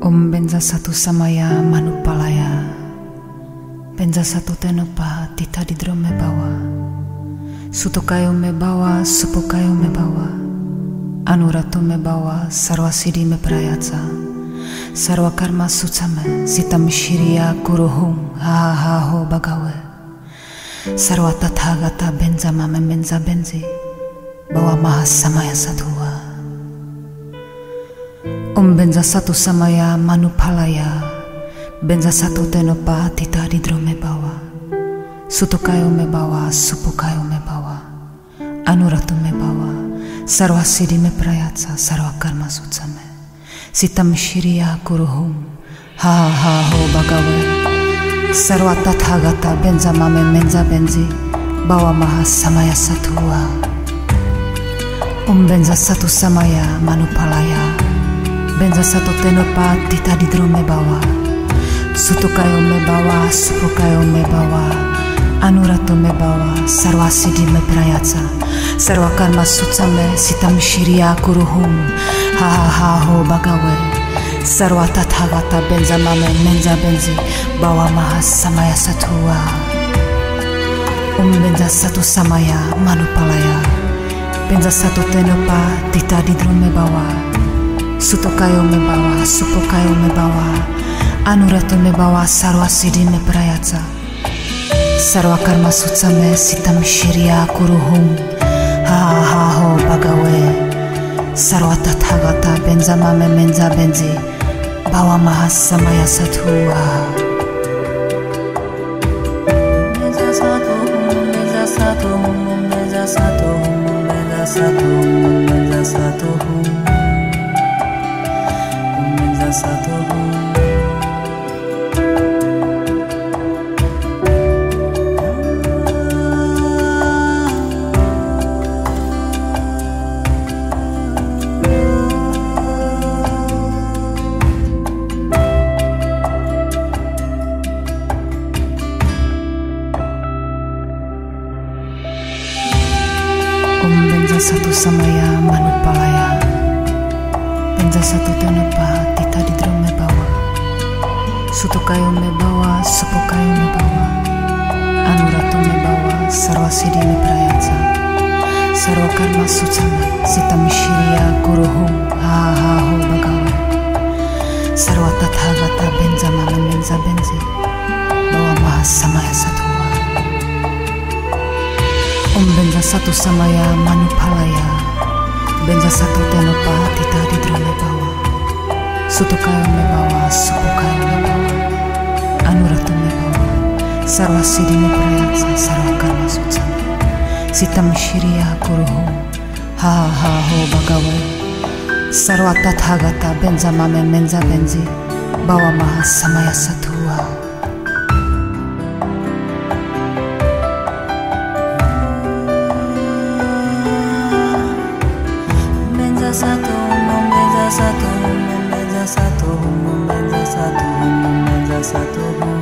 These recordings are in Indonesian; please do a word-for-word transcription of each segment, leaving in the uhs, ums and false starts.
Om benza satu samaya manupalaya, benza satu tenopa tita di drome bawa, suto kayo me bawa, supo kayo me bawa, anuratu me bawa, sarwa siddhi me prayatsa, sarwa karma sutsame, sitam shiriya kuruhum, ha ha ho bagawe, sarwa tathagata benza mame menza benzi, bawa maha samaya satua. Om benza satu samaya manupalaya, benza satu tenopa tita di drome bawa, suto kayo me bawa, supo kayo me bawa, anuratu me bawa, sarwa siddhi me prayatsa, sarwa karma sutsame, sitam shiriya kuruhum, ha ha ho bagawe, sarwa tathagata benza mame menza benzi, bawa maha samaya satua. Om benza satu samaya manupalaya, benza satu tenopa tita di drome bawa, suto kayo me bawa, supo kayo me bawa, anuratu me bawa, sarwa siddhi me prayatsa, sarwa karma sutsame, sitam shiriya kuruhum, ha ha ha ho bagawe, sarwa tathagata benza mame menza benzi, bawa maha samaya satua. Om benza satu samaya manupalaya, benza satu tenopa tita di drome bawa, suto kayo me bawa, supo kayo me bawa, anuratu me bawa, sarwa siddhi me prayatsa, sarwa karma sutsame, sitam shiriya kuruhum, ha ha ho bagawe, sarwa tathagata benza mame menza benzi, bawa maha samaya satua. Benza satu, benza satu, benza satu, benza satu, benza satu. Satu Om benza satu samaya manupalaya, benza satu tenopa tita di drome bawa, suto kayo me bawa, supo kayo me bawa, anuratu me bawa, sarwa siddhi me prayatsa, sarwa karma sutsame, sitam shiriya kuruhum, ha ha ho bagawe, sarwa tathagata benza mame menza benzi, bawa maha samaya satua. Om benza satu samaya manupalaya, benza satu tenopa tita di drome bawa, suto kayo me bawa, supo kayo me bawa, anuratu me bawa, sarwa siddhi me prayatsa, sarwa karma sutsame, sitam shiriya kuruhum, ha ha ho bagawe, sarwa tathagata benza mame menza benzi, bawa maha samaya satua. Benza satu, benza satu, benza satu, benza satu, benza satu,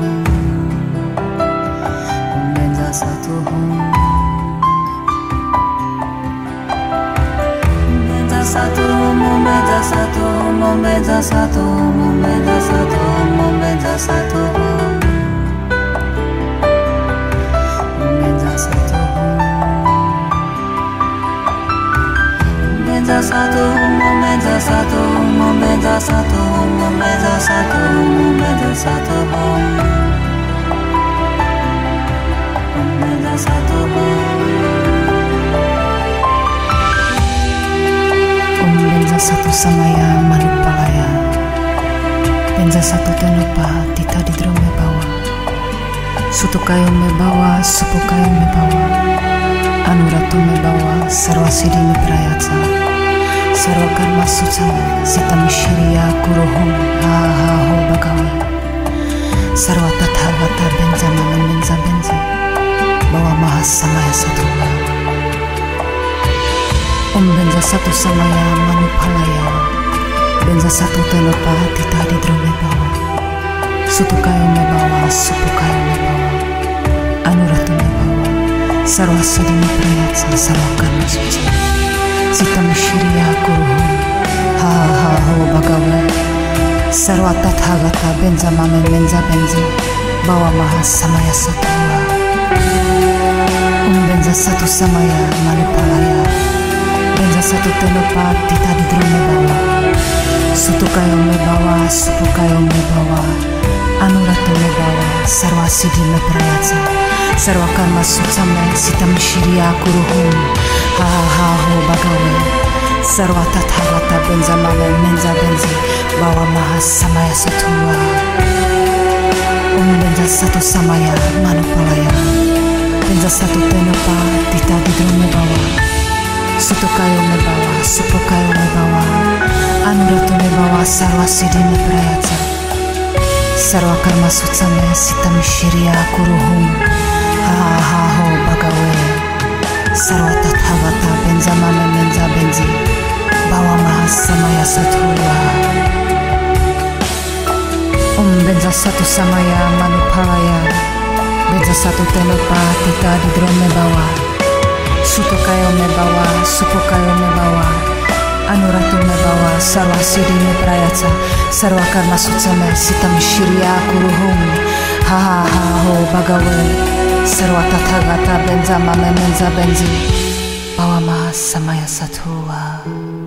benza satu, benza satu, benza satu, benza satu, benza satu, benza satu, benza satu. Benza satu, benza satu, benza satu, benza satu, benza satu, benza satu. Om benza satu samaya manupalaya, benza satu tenopa tita di drome bawa, suto kayo me bawa, supo kayo me bawa, anuratu me bawa, sarwa siddhi me prayatsa, sarwa karma sutsame, sitam shiriya kuruhum, ha ha ho bagawe, sarwa tathagata benza mame menza benzi, bawa maha samaya satua. Om benza satu samaya manupalaya, benza satu tenopa tita di drome bawa, suto kayo me bawa, supo kayo me bawa, anuratu me bawa, sarwa siddhi me prayatsa, sarwa karma sutsame, sitam shiriya kuruhum, ha ha ho bagawe, Sarva Tathagata Benza Mame Menza Benzi Bhava Maha Samaya Sattva. Om Benza Satu Samaya Manupalaya Benza Satu Tenopa Tita Didrome Bhava Sutukayo Me Bhava Supukayo Me Bhava Anuratu Me Bhava Sarva Siddhi Me Prayatsa Sarva Karma Sutsame Sitam Shiriya Kuruhum Ha ha ha ho Bhagave Sarva Tathagata Benza Mame Menza Benzi Bhava Maha Samaya Sattva. Om Benza Satu Samaya Manupalaya Benza Satu Tenopa Tita Didrome Bhava Sutukayo Me Bhava Supukayo Me Bhava Anuratu Me Bhava Sarva Siddhi Me Prayatsa Sarva Karma Sutsame Sitam Shiriya Kuruhum Ha ha ha ho Bhagave Sarva Tathagata Benza Mame Menza Benzi Bhava Maha Samaya Sattva. Om Benza Satu Samaya Manupalaya Benza Satu Tenopa Tita Didrome Bhava Sutukayo Me Bhava Supukayo Me Bhava Anuratu Me Bhava Sarva Siddhi Me Prayatsa Sarva Karma Sutsame Sitam Shiriya Kuruhum Ha ha ha ho Bhagave Sarva Tathagata Benza Mame Menza Benzi Bhava Maha Samaya Sattva.